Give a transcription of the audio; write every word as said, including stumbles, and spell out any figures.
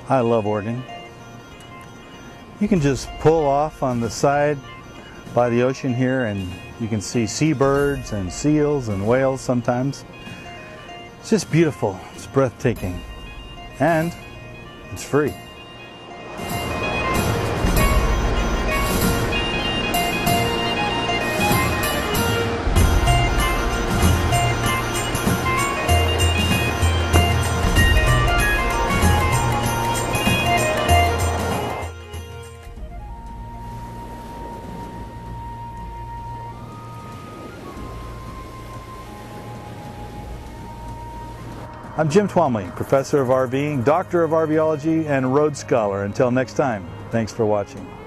I love Oregon. You can just pull off on the side by the ocean here and you can see seabirds and seals and whales sometimes. It's just beautiful. It's breathtaking. And it's free. I'm Jim Twamley, Professor of RVing, Doctor of Archaeology, and Rhodes Scholar. Until next time, thanks for watching.